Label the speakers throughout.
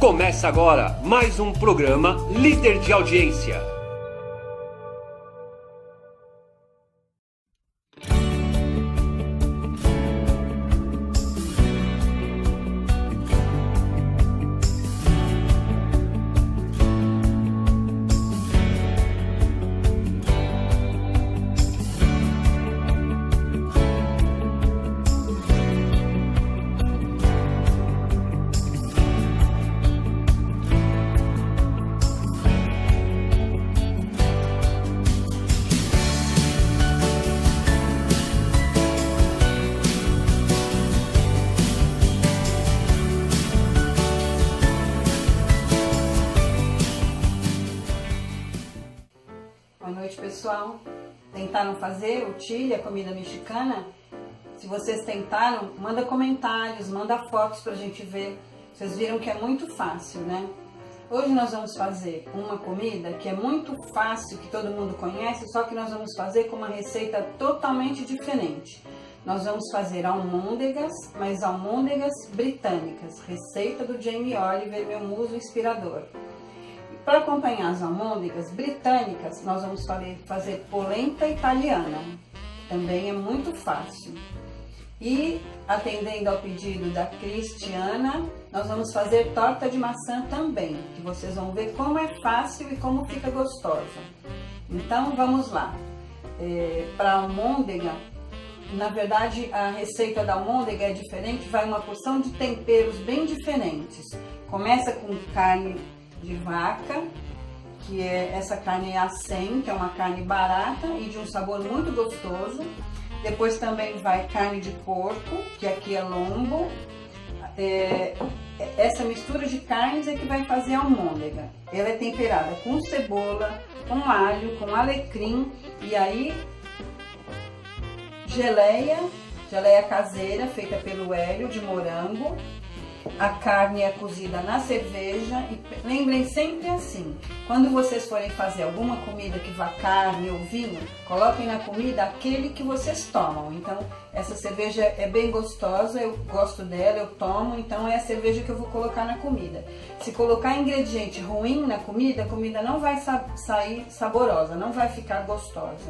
Speaker 1: Começa agora mais um programa Líder de Audiência.
Speaker 2: Boa noite, pessoal. Tentaram fazer o chile, a comida mexicana? Se vocês tentaram, manda comentários, manda fotos pra gente ver. Vocês viram que é muito fácil, né? Hoje nós vamos fazer uma comida que é muito fácil, que todo mundo conhece, só que nós vamos fazer com uma receita totalmente diferente. Nós vamos fazer almôndegas, mas almôndegas britânicas, receita do Jamie Oliver, meu muso inspirador. Para acompanhar as almôndegas britânicas, nós vamos fazer polenta italiana, também é muito fácil. E, atendendo ao pedido da Cristiana, nós vamos fazer torta de maçã também, que vocês vão ver como é fácil e como fica gostosa. Então, vamos lá. Para a almôndega, na verdade, a receita da almôndega é diferente, vai uma porção de temperos bem diferentes. Começa com carne de vaca, que essa carne é A100, que é uma carne barata e de um sabor muito gostoso. Depois também vai carne de porco, que aqui é lombo. Essa mistura de carnes é que vai fazer a almôndega. Ela é temperada com cebola, com alho, com alecrim e aí geleia caseira feita pelo Hélio de morango. A carne é cozida na cerveja e lembrem sempre assim, quando vocês forem fazer alguma comida que vá carne ou vinho, coloquem na comida aquele que vocês tomam. Então, essa cerveja é bem gostosa, eu gosto dela, eu tomo, então é a cerveja que eu vou colocar na comida. Se colocar ingrediente ruim na comida, a comida não vai sair saborosa, não vai ficar gostosa.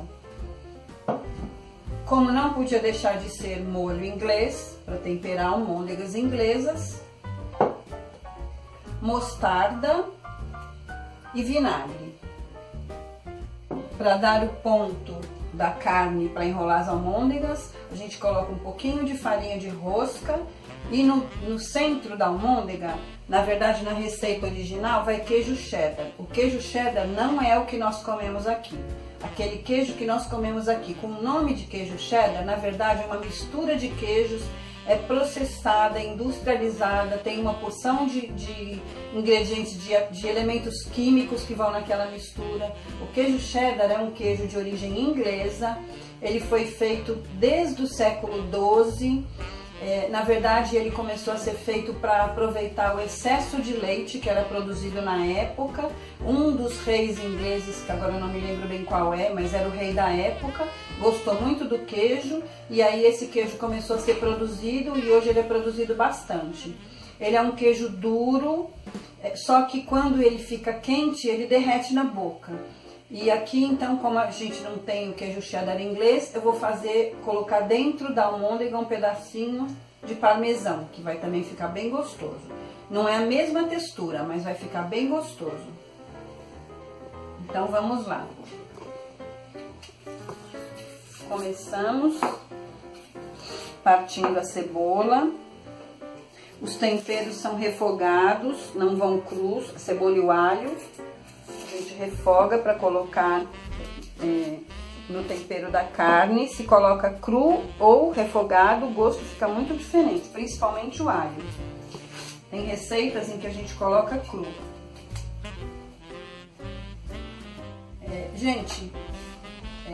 Speaker 2: Como não podia deixar de ser molho inglês, para temperar almôndegas inglesas, mostarda e vinagre. Para dar o ponto da carne para enrolar as almôndegas, a gente coloca um pouquinho de farinha de rosca e no centro da almôndega, na verdade na receita original, vai queijo cheddar. O queijo cheddar não é o que nós comemos aqui. Aquele queijo que nós comemos aqui, com o nome de queijo cheddar, na verdade é uma mistura de queijos, é processada, é industrializada, tem uma porção de ingredientes, de elementos químicos que vão naquela mistura. O queijo cheddar é um queijo de origem inglesa, ele foi feito desde o século XII. Na verdade, ele começou a ser feito para aproveitar o excesso de leite que era produzido na época. Um dos reis ingleses, que agora eu não me lembro bem qual é, mas era o rei da época, gostou muito do queijo e aí esse queijo começou a ser produzido e hoje ele é produzido bastante. Ele é um queijo duro, só que quando ele fica quente, ele derrete na boca. E aqui, então, como a gente não tem o queijo cheddar inglês, eu vou colocar dentro da almôndega um pedacinho de parmesão, que vai também ficar bem gostoso. Não é a mesma textura, mas vai ficar bem gostoso. Então, vamos lá. Começamos partindo a cebola. Os temperos são refogados, não vão crus, a cebola e o alho. A gente refoga para colocar no tempero da carne. Se coloca cru ou refogado, o gosto fica muito diferente, principalmente o alho. Tem receitas em que a gente coloca cru.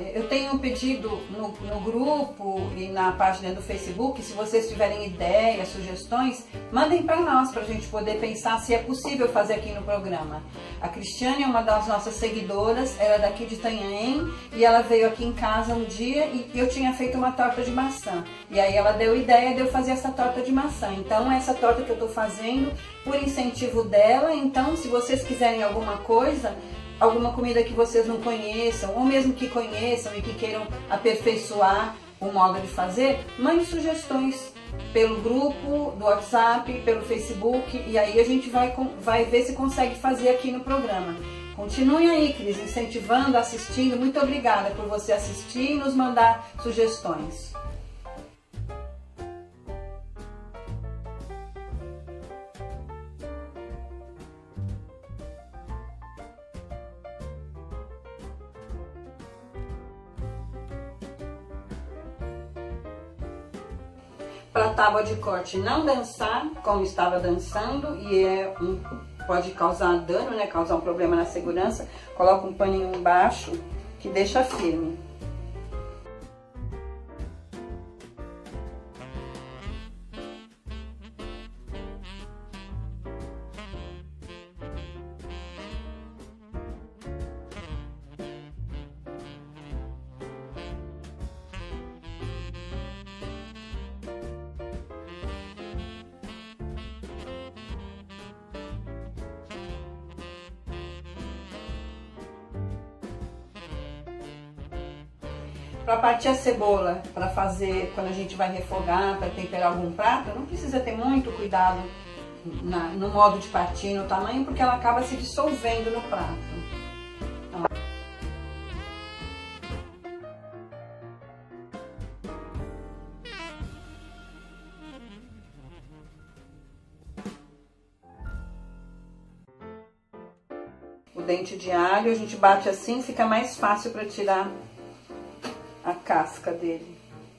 Speaker 2: Eu tenho pedido no grupo e na página do Facebook, se vocês tiverem ideias, sugestões, mandem para nós, para a gente poder pensar se é possível fazer aqui no programa. A Cristiane é uma das nossas seguidoras, ela é daqui de Itanhaém, e ela veio aqui em casa um dia e eu tinha feito uma torta de maçã. E aí ela deu ideia de eu fazer essa torta de maçã. Então essa torta que eu estou fazendo por incentivo dela. Então se vocês quiserem alguma coisa, alguma comida que vocês não conheçam, ou mesmo que conheçam e que queiram aperfeiçoar o modo de fazer, mande sugestões pelo grupo do WhatsApp, pelo Facebook, e aí a gente vai ver se consegue fazer aqui no programa. Continuem aí, Cris, incentivando, assistindo. Muito obrigada por você assistir e nos mandar sugestões. Para a tábua de corte não dançar como estava dançando e pode causar dano, né? Causar um problema na segurança, coloca um paninho embaixo que deixa firme. Para partir a cebola, para fazer quando a gente vai refogar, para temperar algum prato, não precisa ter muito cuidado no modo de partir, no tamanho, porque ela acaba se dissolvendo no prato. Então, o dente de alho a gente bate assim, fica mais fácil para tirar a casca dele.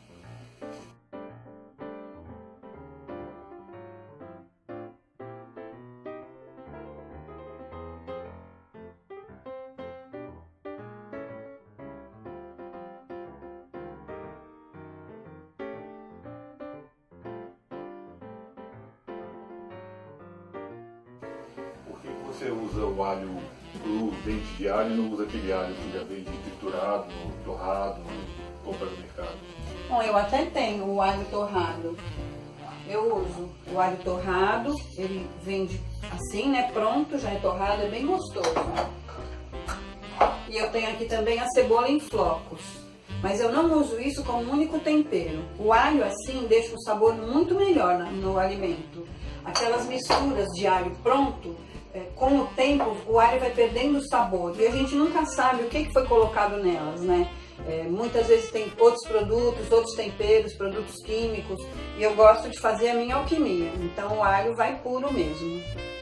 Speaker 3: Por que você usa o alho cru, dente de alho, e não usa aquele alho que já vem triturado, torrado, compra no mercado?
Speaker 2: Bom, eu até tenho o alho torrado. Eu uso o alho torrado, ele vende assim, né? Pronto, já é torrado, é bem gostoso. E eu tenho aqui também a cebola em flocos. Mas eu não uso isso como único tempero. O alho assim deixa um sabor muito melhor no alimento. Aquelas misturas de alho pronto, com o tempo o alho vai perdendo o sabor e a gente nunca sabe o que foi colocado nelas, né? Muitas vezes tem outros produtos, outros temperos, produtos químicos, e eu gosto de fazer a minha alquimia, então o alho vai puro mesmo.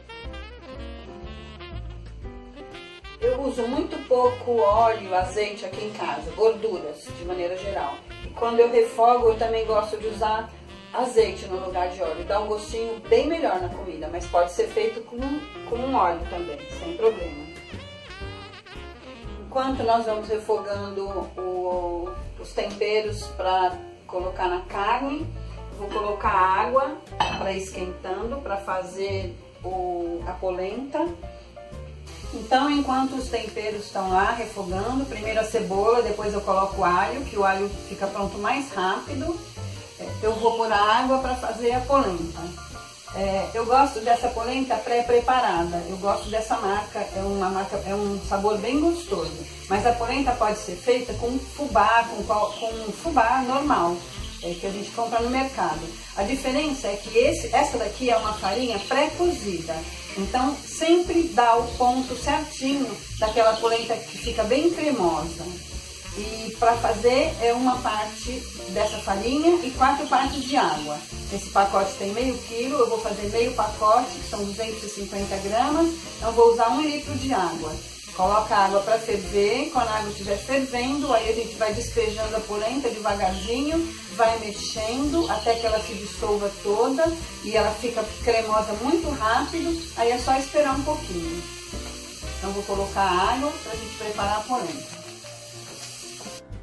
Speaker 2: Eu uso muito pouco óleo, azeite aqui em casa, gorduras de maneira geral. E quando eu refogo eu também gosto de usar azeite no lugar de óleo, dá um gostinho bem melhor na comida, mas pode ser feito com óleo também, sem problema. Enquanto nós vamos refogando os temperos para colocar na carne, vou colocar água para esquentando, para fazer a polenta. Então, enquanto os temperos estão lá refogando, primeiro a cebola, depois eu coloco o alho, que o alho fica pronto mais rápido. Eu vou pôr a água para fazer a polenta. Eu gosto dessa polenta pré-preparada, eu gosto dessa marca, é um sabor bem gostoso. Mas a polenta pode ser feita com fubá, com fubá normal, que a gente compra no mercado. A diferença é que essa daqui é uma farinha pré-cozida, então sempre dá o ponto certinho daquela polenta que fica bem cremosa. E para fazer é uma parte dessa farinha e 4 partes de água. Esse pacote tem meio quilo, eu vou fazer meio pacote, que são 250 gramas, então eu vou usar 1 litro de água. Coloca a água para ferver, quando a água estiver fervendo, aí a gente vai despejando a polenta devagarzinho, vai mexendo até que ela se dissolva toda e ela fica cremosa muito rápido, aí é só esperar um pouquinho. Então vou colocar a água para a gente preparar a polenta.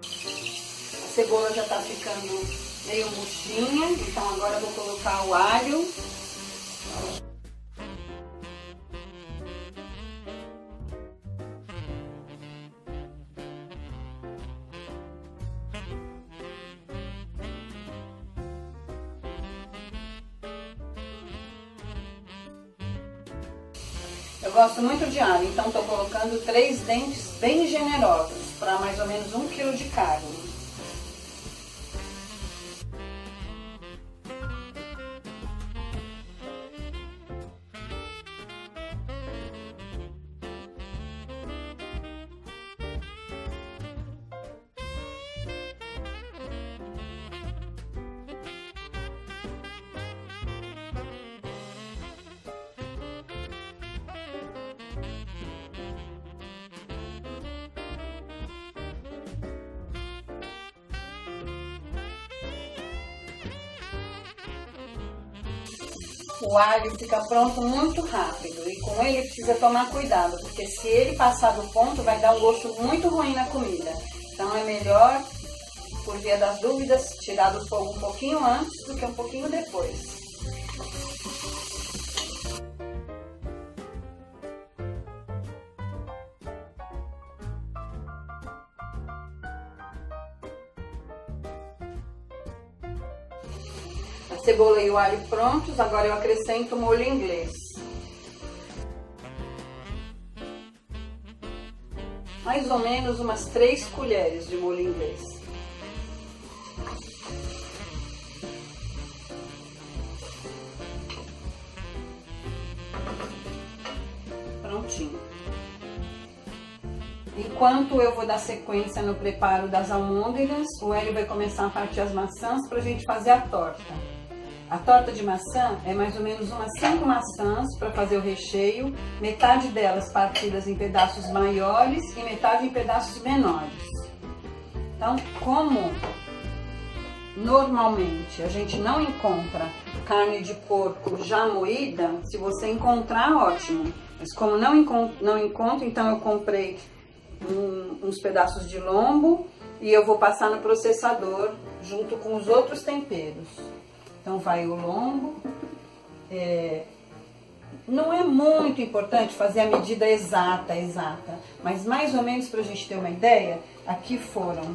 Speaker 2: A cebola já está ficando meio murchinha, então agora eu vou colocar o alho. Eu gosto muito de alho, então estou colocando 3 dentes bem generosos, para mais ou menos 1 kg de carne. O alho fica pronto muito rápido e com ele precisa tomar cuidado, porque se ele passar do ponto vai dar um gosto muito ruim na comida. Então é melhor, por via das dúvidas, tirar do fogo um pouquinho antes do que um pouquinho depois. A cebola e o alho prontos, agora eu acrescento o molho inglês. Mais ou menos umas 3 colheres de molho inglês. Prontinho. Enquanto eu vou dar sequência no preparo das almôndegas, o Hélio vai começar a partir as maçãs para a gente fazer a torta. A torta de maçã é mais ou menos umas 5 maçãs para fazer o recheio, metade delas partidas em pedaços maiores e metade em pedaços menores. Então, como normalmente a gente não encontra carne de porco já moída, se você encontrar, ótimo. Mas como não encontro, então eu comprei uns pedaços de lombo e eu vou passar no processador junto com os outros temperos. Então vai o lombo. Não é muito importante fazer a medida exata, mas mais ou menos para a gente ter uma ideia, aqui foram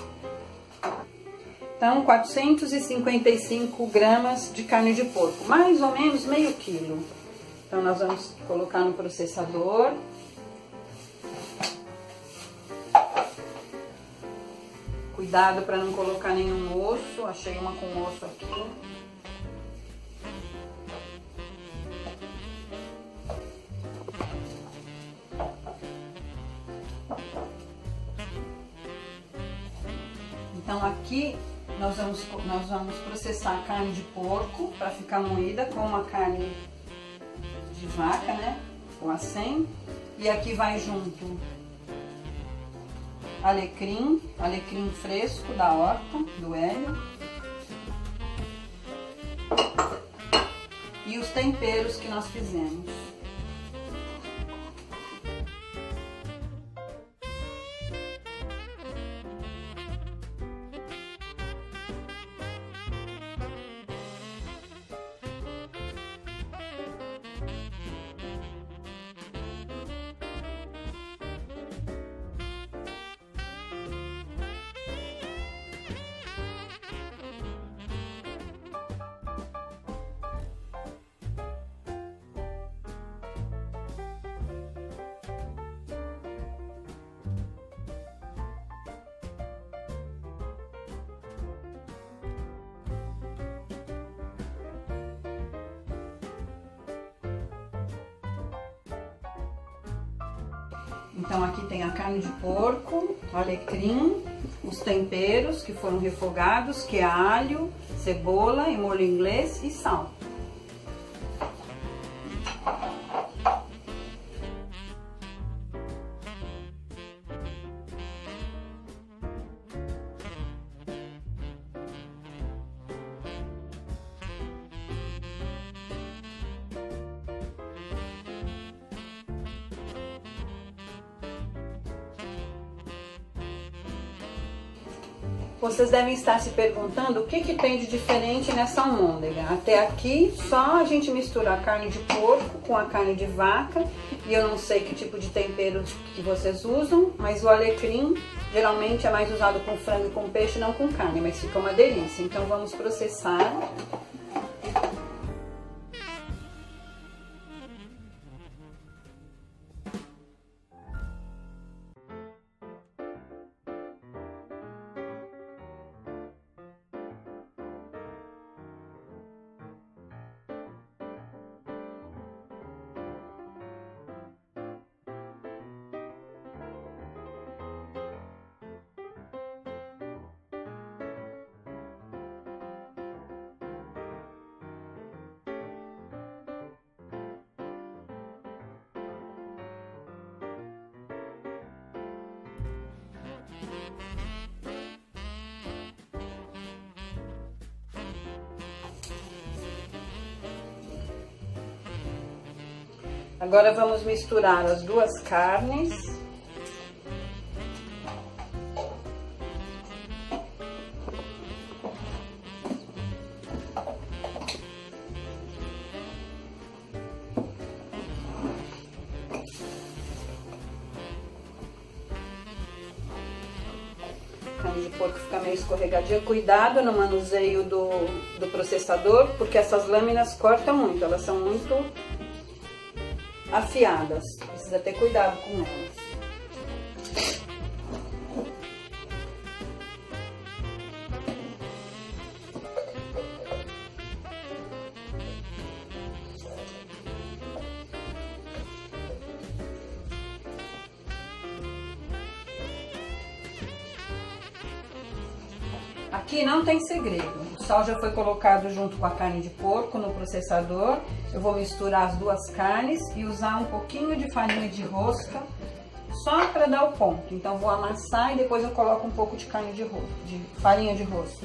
Speaker 2: então 455 gramas de carne de porco, mais ou menos meio quilo. Então nós vamos colocar no processador. Cuidado para não colocar nenhum osso, achei uma com osso aqui. Então aqui nós vamos processar a carne de porco para ficar moída com uma carne de vaca, né? Com acém. E aqui vai junto alecrim fresco da horta, do Hélio. E os temperos que nós fizemos. Então aqui tem a carne de porco, o alecrim, os temperos que foram refogados, que é alho, cebola e molho inglês e sal. Vocês devem estar se perguntando o que tem de diferente nessa almôndega. Até aqui, só a gente mistura a carne de porco com a carne de vaca. E eu não sei que tipo de tempero que vocês usam, mas o alecrim geralmente é mais usado com frango e com peixe, não com carne, mas fica uma delícia. Então vamos processar. Agora vamos misturar as duas carnes. A carne de porco fica meio escorregadia. Cuidado no manuseio do processador, porque essas lâminas cortam muito, elas são muito afiadas, precisa ter cuidado com elas. Aqui não tem segredo, o sal já foi colocado junto com a carne de porco no processador. Eu vou misturar as duas carnes e usar um pouquinho de farinha de rosca, só para dar o ponto. Então vou amassar e depois eu coloco um pouco de farinha de rosca.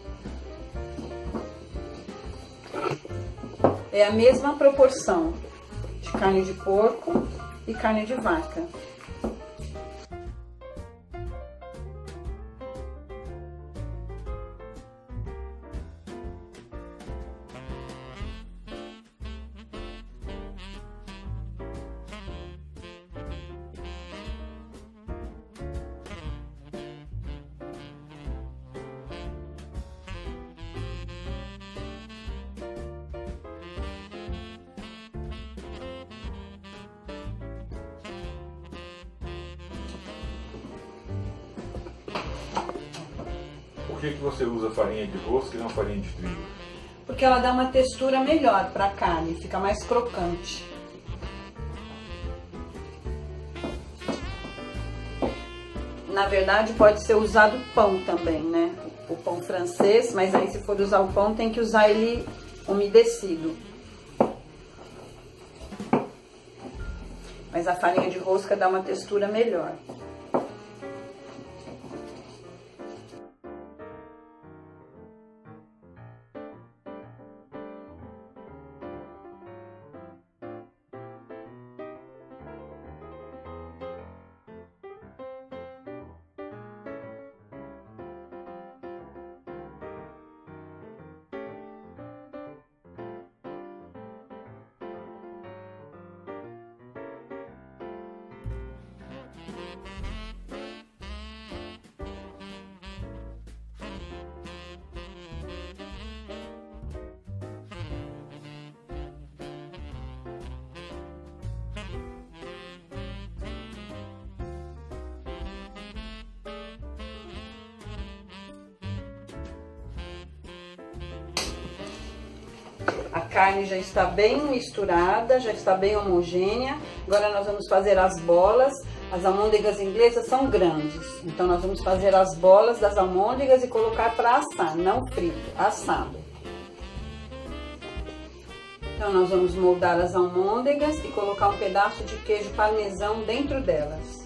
Speaker 2: É a mesma proporção de carne de porco e carne de vaca.
Speaker 3: Por que você usa farinha de rosca e não farinha de trigo?
Speaker 2: Porque ela dá uma textura melhor para a carne, fica mais crocante. Na verdade, pode ser usado pão também, né? O pão francês, mas aí se for usar o pão, tem que usar ele umedecido. Mas a farinha de rosca dá uma textura melhor. A carne já está bem misturada, já está bem homogênea. Agora nós vamos fazer as bolas. As almôndegas inglesas são grandes, então nós vamos fazer as bolas das almôndegas e colocar para assar, não frito, assado. Então nós vamos moldar as almôndegas e colocar um pedaço de queijo parmesão dentro delas.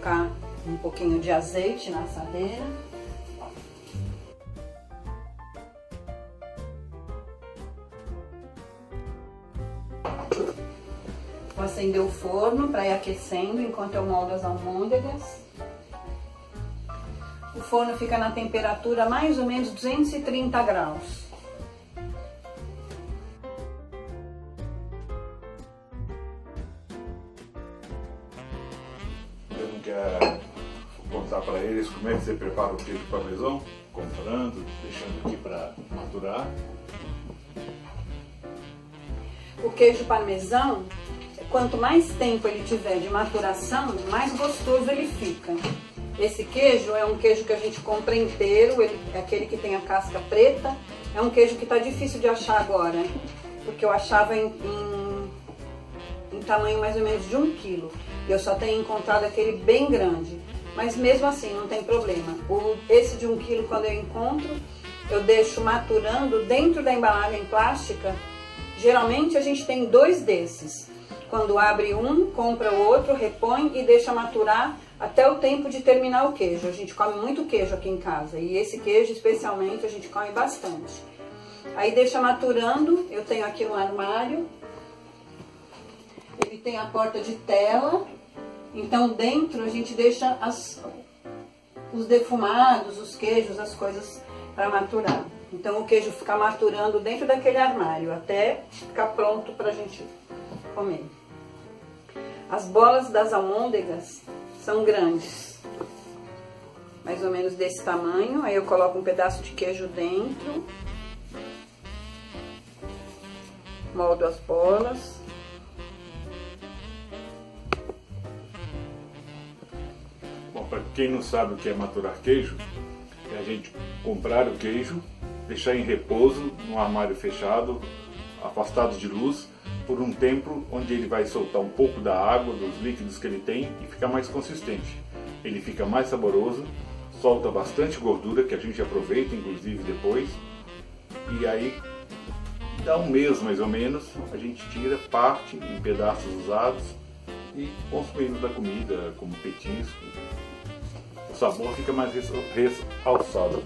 Speaker 2: colocar um pouquinho de azeite na assadeira. Vou acender o forno para ir aquecendo enquanto eu moldo as almôndegas. O forno fica na temperatura mais ou menos 230 graus.
Speaker 3: Eu não quero contar para eles como é que você prepara o queijo parmesão, comprando, deixando aqui para maturar.
Speaker 2: O queijo parmesão, quanto mais tempo ele tiver de maturação, mais gostoso ele fica. Esse queijo é um queijo que a gente compra inteiro, ele é aquele que tem a casca preta. É um queijo que tá difícil de achar agora, porque eu achava em tamanho mais ou menos de 1 quilo. E eu só tenho encontrado aquele bem grande. Mas mesmo assim, não tem problema. Esse de 1 quilo, quando eu encontro, eu deixo maturando dentro da embalagem plástica. Geralmente a gente tem 2 desses. Quando abre um, compra o outro, repõe e deixa maturar até o tempo de terminar o queijo. A gente come muito queijo aqui em casa e esse queijo especialmente a gente come bastante. Aí deixa maturando, eu tenho aqui no armário. Ele tem a porta de tela, então dentro a gente deixa os defumados, os queijos, as coisas para maturar. Então o queijo fica maturando dentro daquele armário até ficar pronto para a gente comer. As bolas das almôndegas são grandes, mais ou menos desse tamanho. Aí eu coloco um pedaço de queijo dentro, moldo as bolas.
Speaker 3: Bom, para quem não sabe o que é maturar queijo, é a gente comprar o queijo, deixar em repouso num armário fechado, afastado de luz, por um tempo onde ele vai soltar um pouco da água, dos líquidos que ele tem e ficar mais consistente. Ele fica mais saboroso, solta bastante gordura que a gente aproveita inclusive depois. E aí, dá um mês mais ou menos, a gente tira parte em pedaços usados e consumimos da comida como petisco. O sabor fica mais realçado.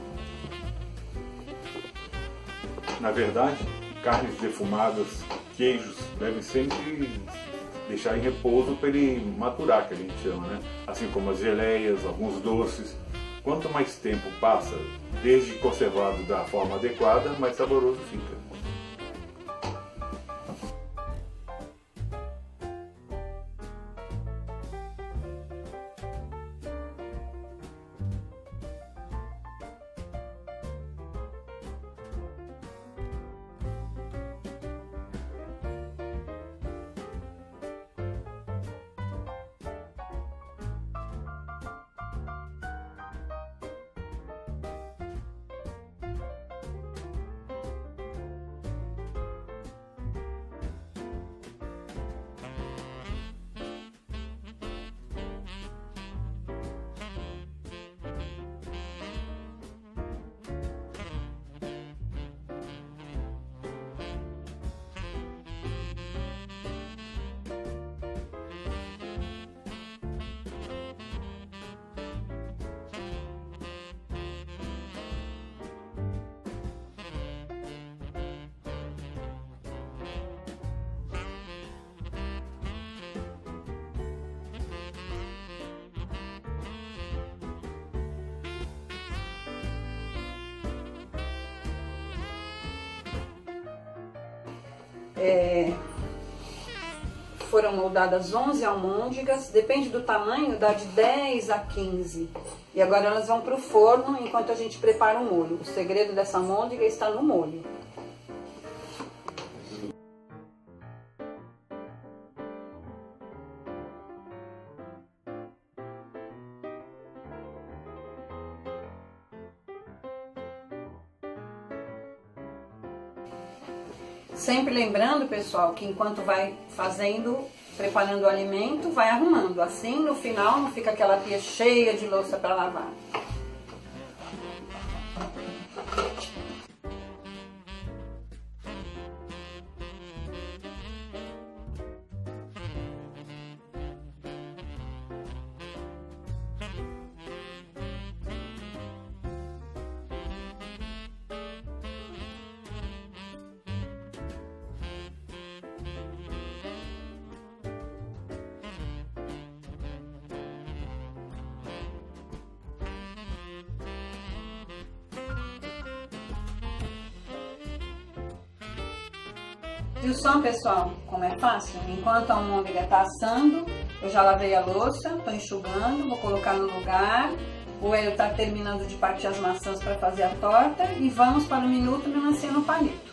Speaker 3: Na verdade, carnes defumadas, queijos, devem sempre deixar em repouso para ele maturar, que a gente chama, né? Assim como as geleias, alguns doces. Quanto mais tempo passa, desde conservado da forma adequada, mais saboroso fica.
Speaker 2: Foram moldadas 11 almôndegas, depende do tamanho, dá de 10 a 15. E agora elas vão para o forno enquanto a gente prepara o molho. O segredo dessa almôndega está no molho. Sempre lembrando, pessoal, que enquanto vai fazendo, preparando o alimento, vai arrumando. Assim, no final, não fica aquela pia cheia de louça para lavar. Viu só, pessoal, como é fácil? Enquanto a almôndega tá assando, eu já lavei a louça, tô enxugando, vou colocar no lugar. O Hélio tá terminando de partir as maçãs para fazer a torta e vamos para o minuto melancia no palito.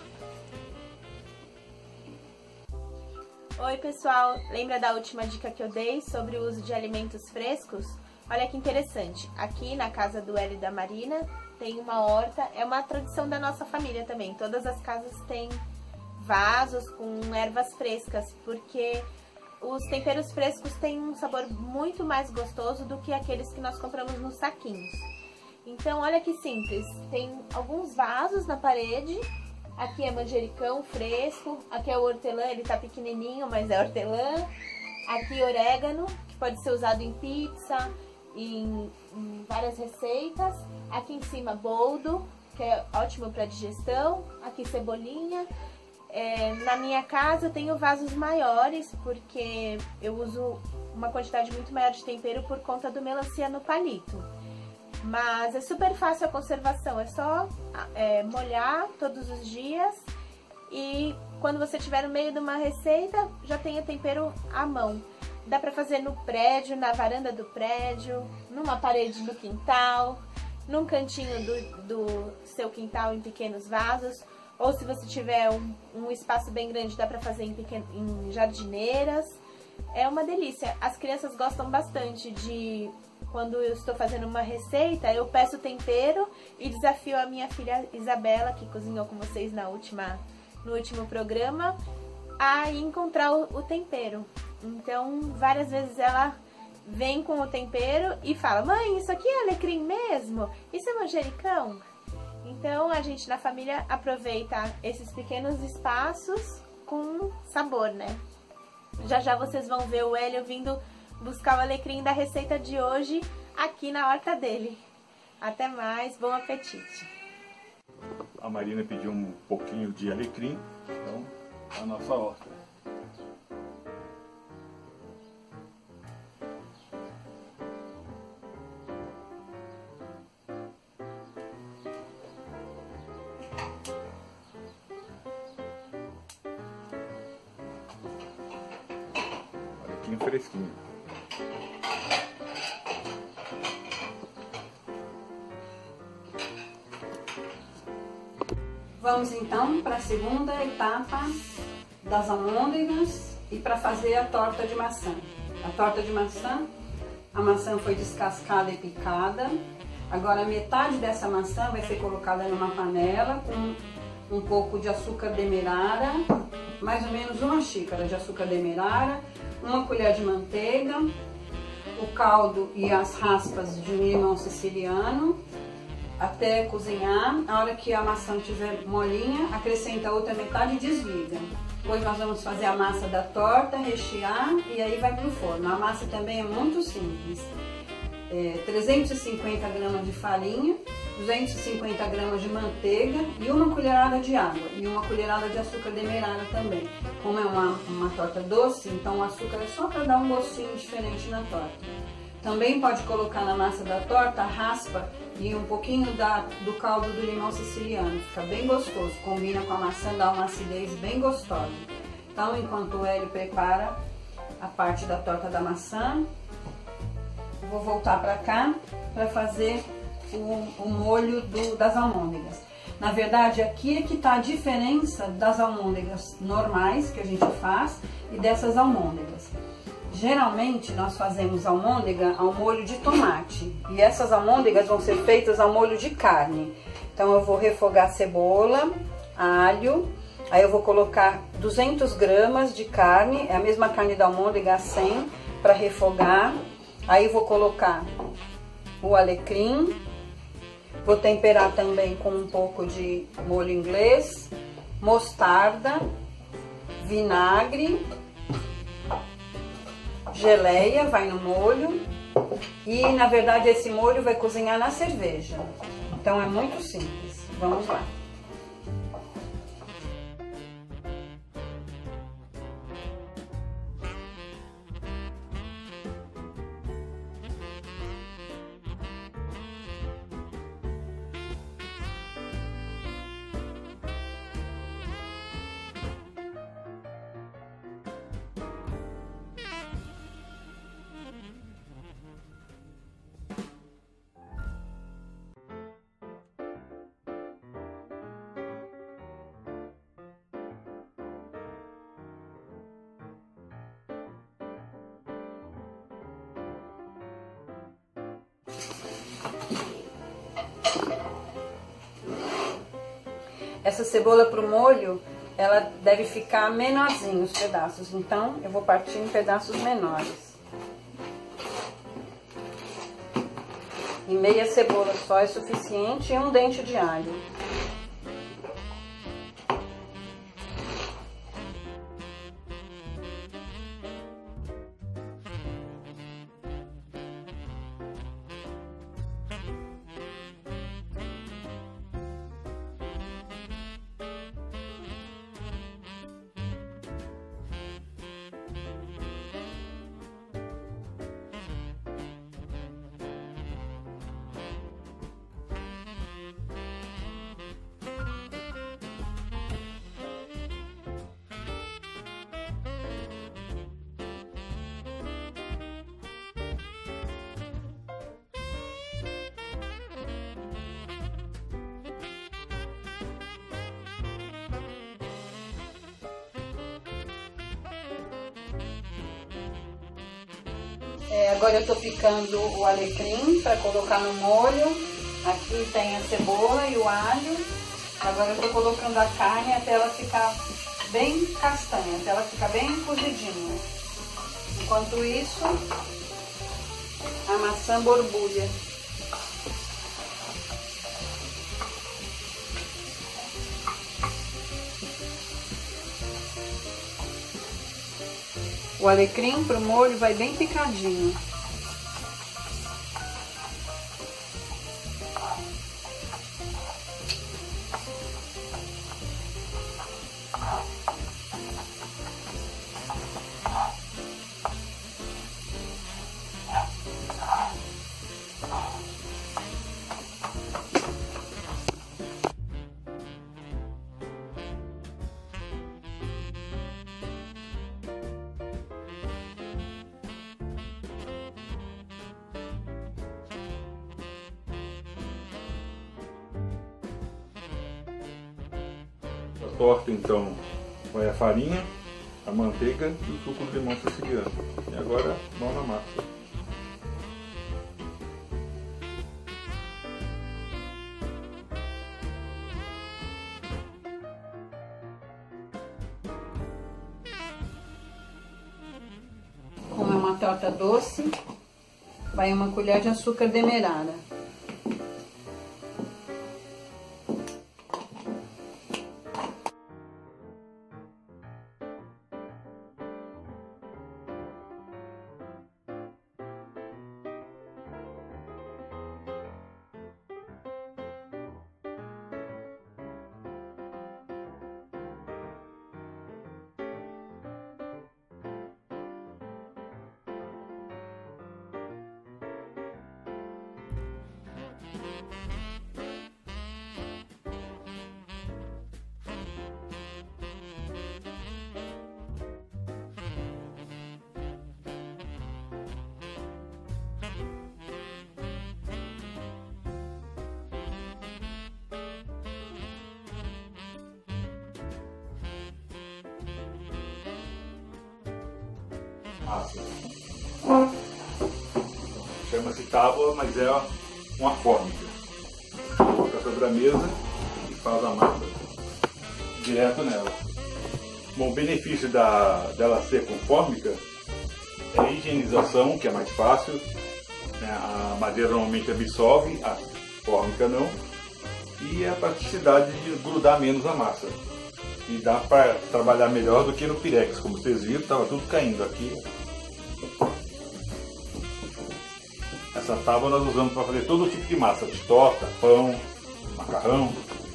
Speaker 4: Oi, pessoal! Lembra da última dica que eu dei sobre o uso de alimentos frescos? Olha que interessante, aqui na casa do Hélio e da Marina tem uma horta, é uma tradição da nossa família também. Todas as casas têm vasos com ervas frescas, porque os temperos frescos têm um sabor muito mais gostoso do que aqueles que nós compramos nos saquinhos. Então, olha que simples, tem alguns vasos na parede, aqui é manjericão fresco, aqui é o hortelã, ele tá pequenininho, mas é hortelã, aqui orégano, que pode ser usado em pizza, em várias receitas, aqui em cima boldo, que é ótimo para digestão, aqui cebolinha. Na minha casa eu tenho vasos maiores, porque eu uso uma quantidade muito maior de tempero por conta do melancia no palito. Mas é super fácil a conservação, é só molhar todos os dias e quando você estiver no meio de uma receita, já tenha tempero à mão. Dá pra fazer no prédio, na varanda do prédio, numa parede no quintal, num cantinho do seu quintal em pequenos vasos. Ou se você tiver um espaço bem grande, dá pra fazer em jardineiras. É uma delícia. As crianças gostam bastante de, quando eu estou fazendo uma receita, eu peço tempero e desafio a minha filha Isabela, que cozinhou com vocês no último programa, a encontrar o tempero. Então, várias vezes ela vem com o tempero e fala: mãe, isso aqui é alecrim mesmo? Isso é manjericão? Então, a gente na família aproveita esses pequenos espaços com sabor, né? Já já vocês vão ver o Hélio vindo buscar o alecrim da receita de hoje aqui na horta dele. Até mais, bom apetite!
Speaker 3: A Marina pediu um pouquinho de alecrim, então a nossa horta. Fresquinho.
Speaker 2: Vamos então para a segunda etapa das almôndegas e para fazer a torta de maçã. A torta de maçã, a maçã foi descascada e picada. Agora metade dessa maçã vai ser colocada numa panela com um pouco de açúcar demerara, mais ou menos uma xícara de açúcar demerara, uma colher de manteiga, o caldo e as raspas de limão siciliano, até cozinhar. A hora que a maçã estiver molinha, acrescenta a outra metade e desliga. Depois nós vamos fazer a massa da torta, rechear e aí vai pro forno. A massa também é muito simples. 350 gramas de farinha, 250 gramas de manteiga e uma colherada de água e uma colherada de açúcar demerara também. Como é uma torta doce, então o açúcar é só para dar um gostinho diferente na torta. Também pode colocar na massa da torta raspa e um pouquinho do caldo do limão siciliano, fica bem gostoso, combina com a maçã, dá uma acidez bem gostosa. Então, enquanto o Hélio prepara a parte da torta da maçã, eu vou voltar para cá para fazer o molho das almôndegas. Na verdade, aqui é que está a diferença das almôndegas normais que a gente faz e dessas almôndegas. Geralmente nós fazemos almôndega ao molho de tomate e essas almôndegas vão ser feitas ao molho de carne. Então eu vou refogar cebola, alho, aí eu vou colocar 200 gramas de carne, é a mesma carne da almôndega, 100, para refogar. Aí vou colocar o alecrim, vou temperar também com um pouco de molho inglês, mostarda, vinagre, geleia, vai no molho e na verdade esse molho vai cozinhar na cerveja. Então é muito simples. Vamos lá. Essa cebola para o molho, ela deve ficar menorzinho os pedaços, então eu vou partir em pedaços menores. E meia cebola só é suficiente e um dente de alho. Agora eu tô picando o alecrim para colocar no molho. Aqui tem a cebola e o alho. Agora eu tô colocando a carne até ela ficar bem castanha, até ela ficar bem cozidinha. Enquanto isso, a maçã borbulha. O alecrim pro molho vai bem picadinho.
Speaker 3: A torta então vai a farinha, a manteiga e o suco de limão siciliano. E agora mão na massa.
Speaker 2: Como é uma torta doce, vai uma colher de açúcar demerara.
Speaker 3: Chama-se tábua, mas é uma fórmica. Coloca sobre a mesa e faz a massa direto nela. Bom, o benefício dela ser com fórmica é a higienização, que é mais fácil. A madeira normalmente absorve, a fórmica não. E a praticidade de grudar menos a massa. E dá para trabalhar melhor do que no pirex. Como vocês viram, estava tudo caindo aqui. Essa tábua nós usamos para fazer todo tipo de massa, de torta, pão, macarrão.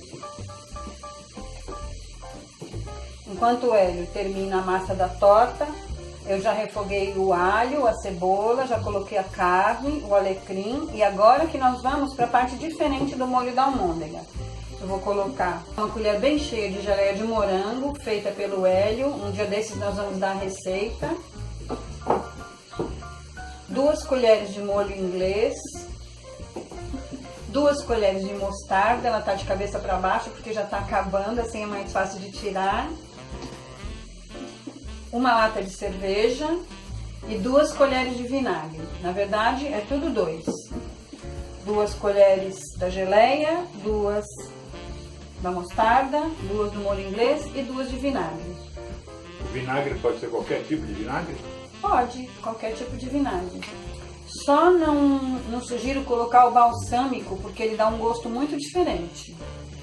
Speaker 2: Enquanto o Hélio termina a massa da torta, eu já refoguei o alho, a cebola, já coloquei a carne, o alecrim. E agora que nós vamos para a parte diferente do molho da almôndega. Eu vou colocar uma colher bem cheia de geleia de morango, feita pelo Hélio. Um dia desses nós vamos dar a receita. 2 colheres de molho inglês. 2 colheres de mostarda, ela tá de cabeça para baixo porque já tá acabando, assim é mais fácil de tirar. 1 lata de cerveja e 2 colheres de vinagre. Na verdade é tudo 2. 2 colheres da geleia, 2 da mostarda, 2 do molho inglês e 2 de vinagre.
Speaker 3: O vinagre pode ser qualquer tipo de vinagre?
Speaker 2: Pode, qualquer tipo de vinagre. Só não sugiro colocar o balsâmico, porque ele dá um gosto muito diferente.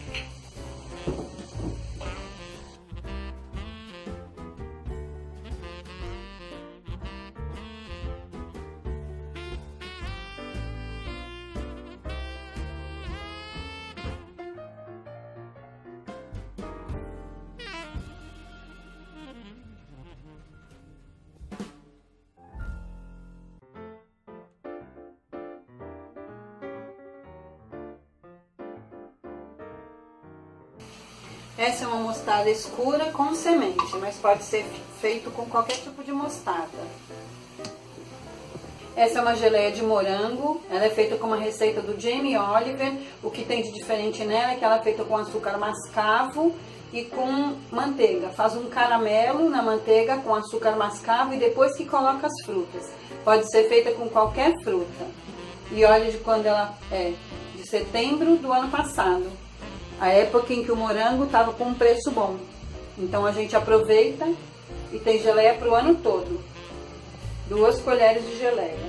Speaker 2: Essa é uma mostarda escura com semente, mas pode ser feito com qualquer tipo de mostarda. Essa é uma geleia de morango, ela é feita com uma receita do Jamie Oliver. O que tem de diferente nela é que ela é feita com açúcar mascavo e com manteiga. Faz um caramelo na manteiga com açúcar mascavo e depois que coloca as frutas. Pode ser feita com qualquer fruta. E olha de quando ela é, de setembro do ano passado. A época em que o morango estava com um preço bom. Então a gente aproveita e tem geleia para o ano todo. 2 colheres de geleia.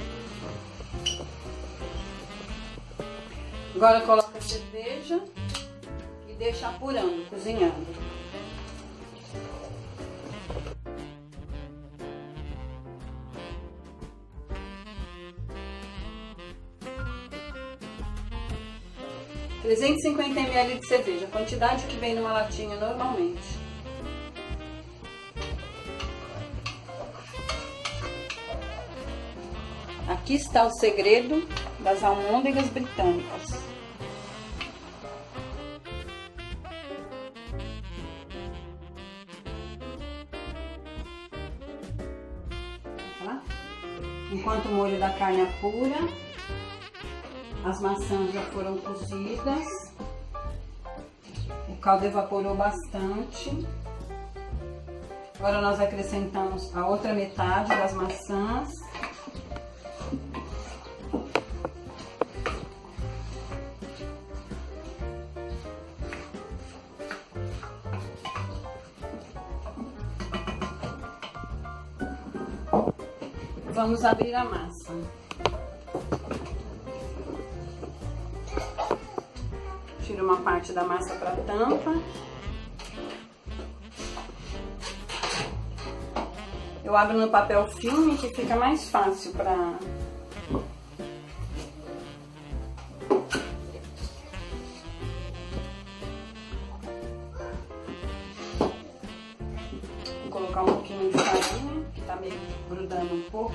Speaker 2: Agora coloca a cerveja e deixa apurando, cozinhando. – 350 ml de cerveja, a quantidade que vem numa latinha normalmente. Aqui está o segredo das almôndegas britânicas. Tá? Enquanto o molho da carne apura, as maçãs já foram cozidas, o caldo evaporou bastante. Agora nós acrescentamos a outra metade das maçãs. Vamos abrir a massa. Tiro uma parte da massa para a tampa. Eu abro no papel filme que fica mais fácil para... Vou colocar um pouquinho de farinha, que tá meio grudando um pouco.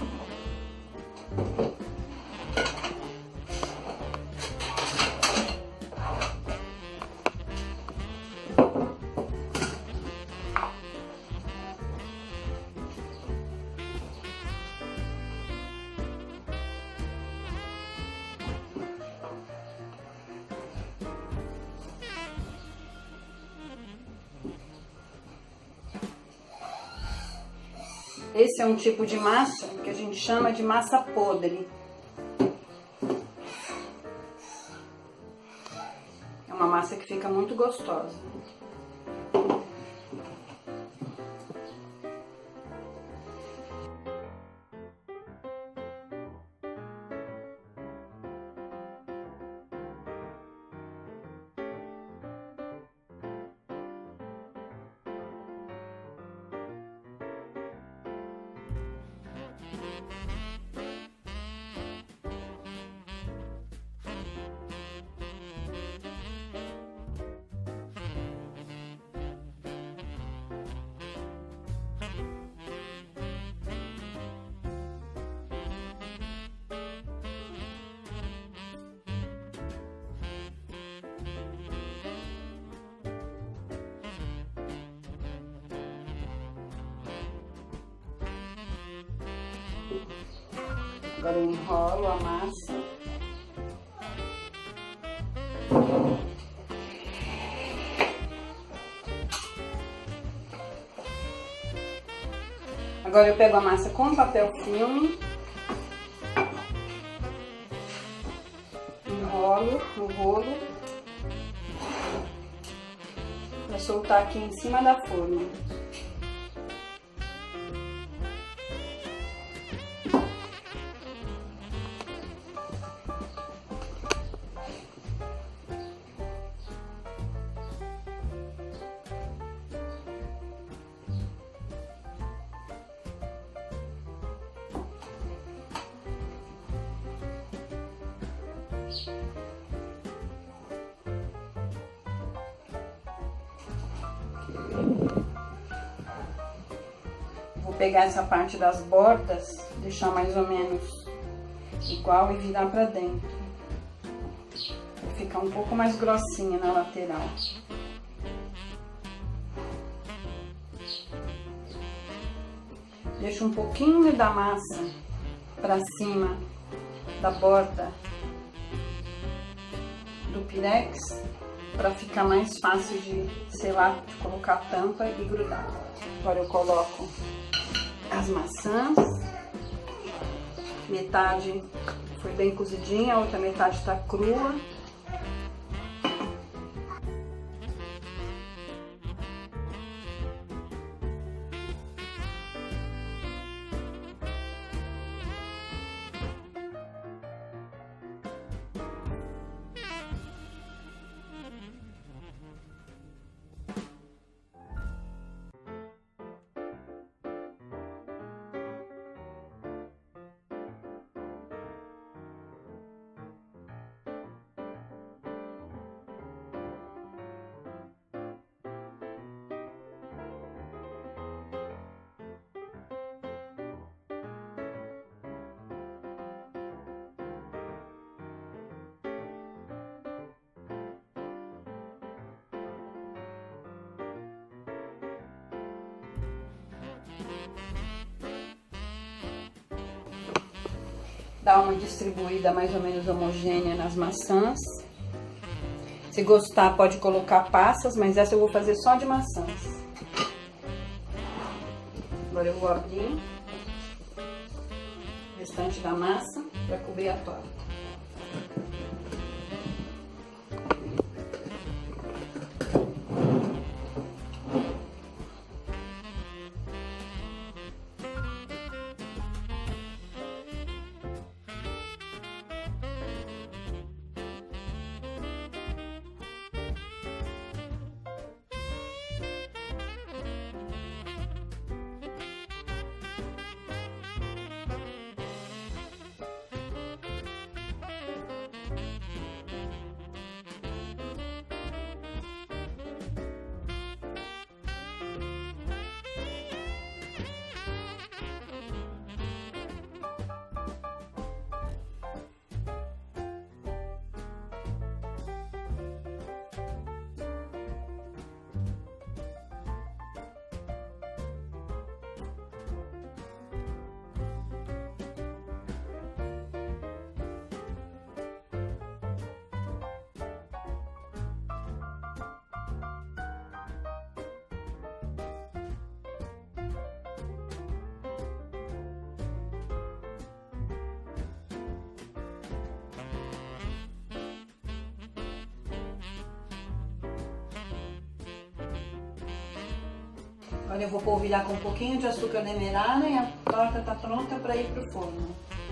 Speaker 2: Esse é um tipo de massa que a gente chama de massa podre. É uma massa que fica muito gostosa. Agora eu enrolo a massa. Agora eu pego a massa com papel filme. enrolo o rolo para soltar aqui em cima da forma. Vou pegar essa parte das bordas, deixar mais ou menos igual e virar pra dentro. Vai ficar um pouco mais grossinha na lateral. Deixo um pouquinho da massa pra cima da borda do pirex, para ficar mais fácil de selar, de colocar a tampa e grudar. Agora eu coloco as maçãs, metade foi bem cozidinha, a outra metade tá crua. Dá uma distribuída mais ou menos homogênea nas maçãs. Se gostar, pode colocar passas, mas essa eu vou fazer só de maçãs. Agora eu vou abrir o restante da massa para cobrir a torta. Agora eu vou polvilhar com um pouquinho de açúcar demerara e a torta tá pronta para ir pro forno.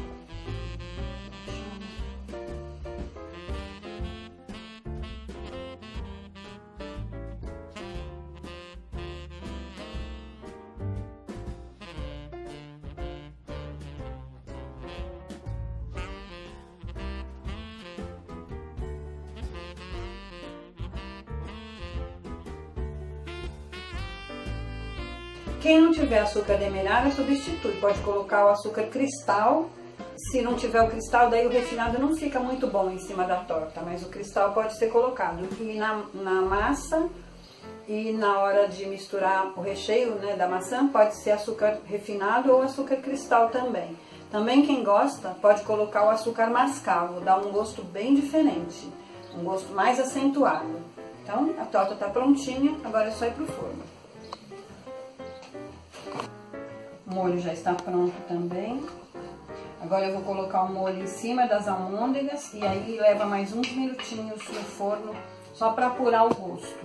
Speaker 2: Quem não tiver açúcar demerara, substitui. Pode colocar o açúcar cristal. Se não tiver o cristal, daí o refinado não fica muito bom em cima da torta, mas o cristal pode ser colocado. E na massa e na hora de misturar o recheio, né, da maçã, pode ser açúcar refinado ou açúcar cristal também. Também quem gosta pode colocar o açúcar mascavo, dá um gosto bem diferente, um gosto mais acentuado. Então a torta tá prontinha, agora é só ir pro forno. O molho já está pronto também. Agora eu vou colocar o molho em cima das almôndegas e aí leva mais uns minutinhos no forno, só para apurar o gosto.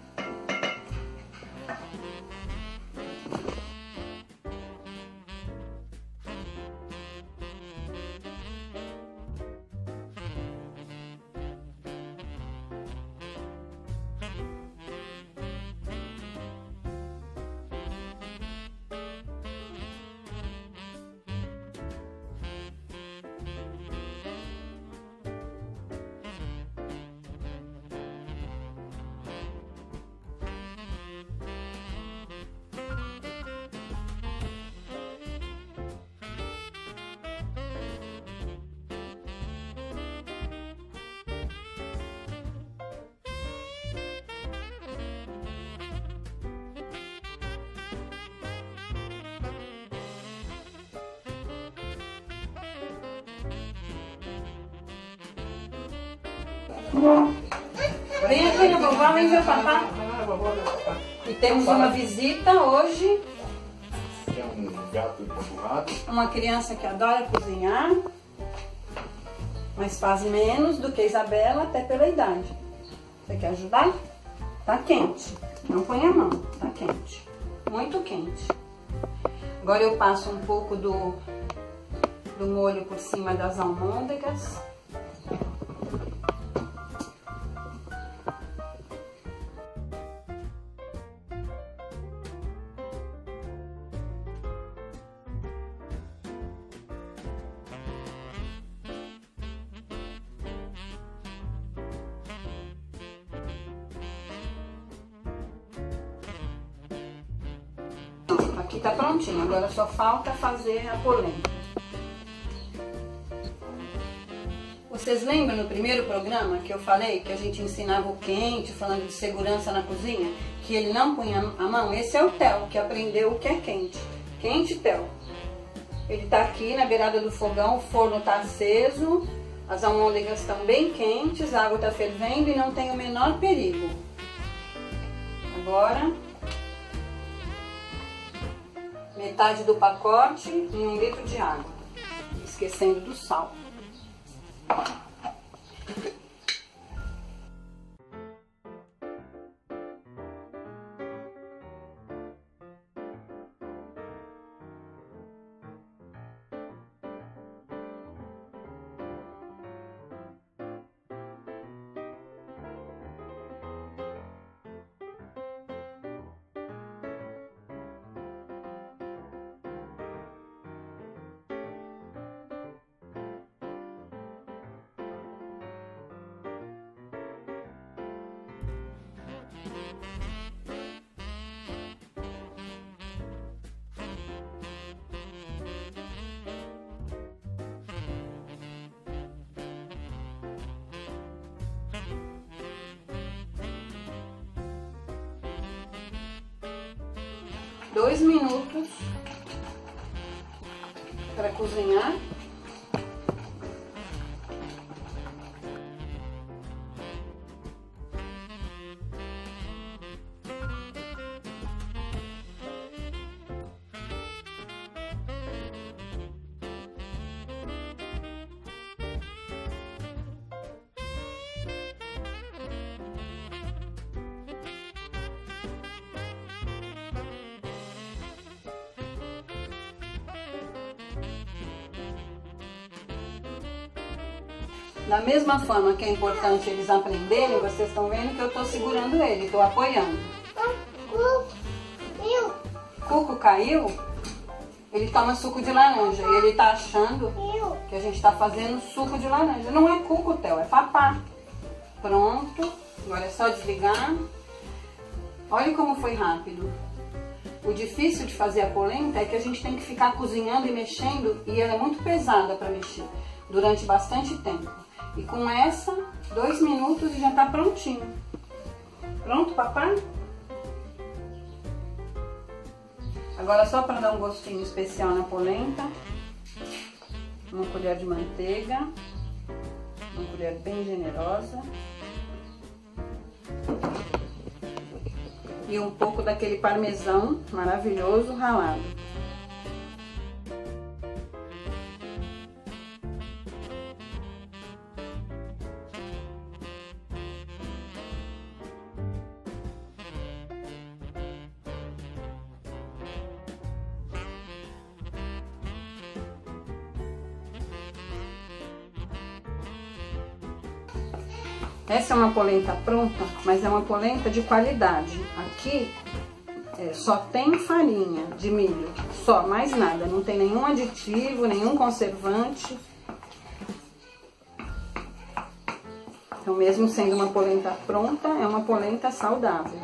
Speaker 2: Vem aqui na vovó, vem ver o papá. E temos uma visita hoje.
Speaker 3: É um gato empurrado.
Speaker 2: Uma criança que adora cozinhar, mas faz menos do que a Isabela, até pela idade. Você quer ajudar? Tá quente. Não põe a mão, tá quente. Muito quente. Agora eu passo um pouco do molho por cima das almôndegas. Aqui tá prontinho, agora só falta fazer a polenta. Vocês lembram no primeiro programa que eu falei que a gente ensinava o quente, falando de segurança na cozinha? Que ele não punha a mão? Esse é o Theo, que aprendeu o que é quente. Quente, Theo. Ele tá aqui na beirada do fogão, o forno tá aceso, as almôndegas estão bem quentes, a água tá fervendo e não tem o menor perigo. Agora, metade do pacote em 1 litro de água, esquecendo do sal. Dois minutos para cozinhar. Da mesma forma que é importante eles aprenderem, vocês estão vendo que eu estou segurando ele, estou apoiando. Cuco caiu? Ele toma suco de laranja e ele está achando que a gente está fazendo suco de laranja. Não é cuco, Theo, é papá. Pronto, agora é só desligar. Olha como foi rápido. O difícil de fazer a polenta é que a gente tem que ficar cozinhando e mexendo e ela é muito pesada para mexer durante bastante tempo. E com essa, 2 minutos e já tá prontinho. Pronto, papai? Agora só para dar um gostinho especial na polenta, 1 colher de manteiga, 1 colher bem generosa. E um pouco daquele parmesão maravilhoso ralado. Essa é uma polenta pronta, mas é uma polenta de qualidade. Aqui só tem farinha de milho, só, mais nada. Não tem nenhum aditivo, nenhum conservante. Então, mesmo sendo uma polenta pronta, é uma polenta saudável.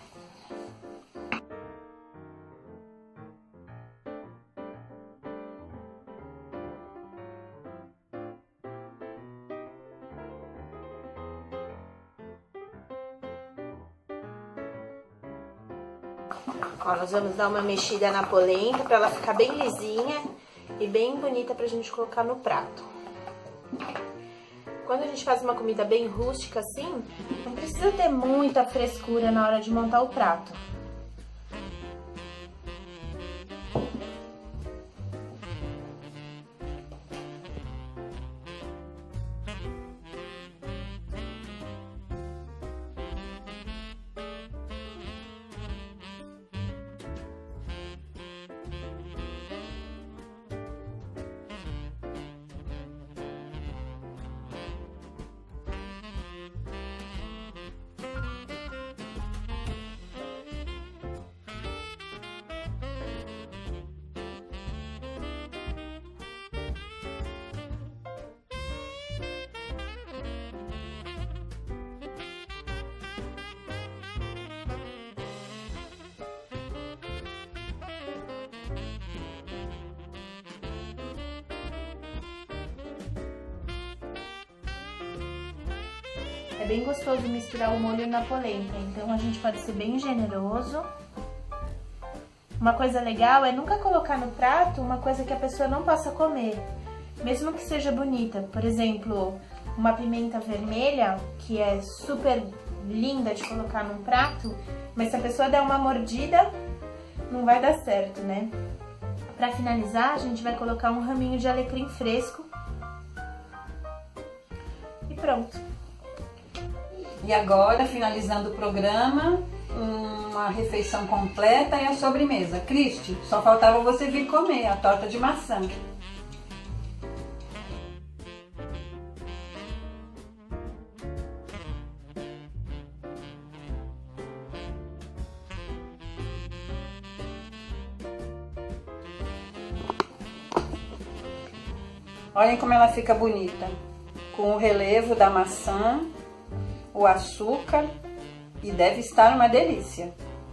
Speaker 4: Ó, nós vamos dar uma mexida na polenta para ela ficar bem lisinha e bem bonita pra gente colocar no prato. Quando a gente faz uma comida bem rústica assim, não precisa ter muita frescura na hora de montar o prato. É bem gostoso misturar o molho na polenta, então a gente pode ser bem generoso. Uma coisa legal é nunca colocar no prato uma coisa que a pessoa não possa comer, mesmo que seja bonita. Por exemplo, uma pimenta vermelha, que é super linda de colocar num prato, mas se a pessoa der uma mordida, não vai dar certo, né? Para finalizar, a gente vai colocar um raminho de alecrim fresco. E pronto.
Speaker 2: E agora, finalizando o programa, uma refeição completa e a sobremesa. Cristi, só faltava você vir comer a torta de maçã. Olhem como ela fica bonita, com o relevo da maçã, o açúcar, e deve estar uma delícia.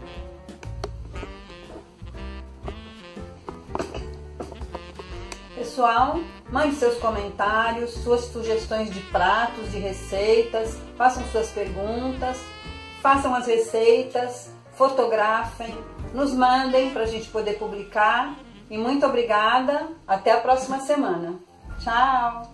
Speaker 2: Pessoal, mande seus comentários, suas sugestões de pratos e receitas, façam suas perguntas, façam as receitas, fotografem, nos mandem para a gente poder publicar. E muito obrigada, até a próxima semana. Tchau!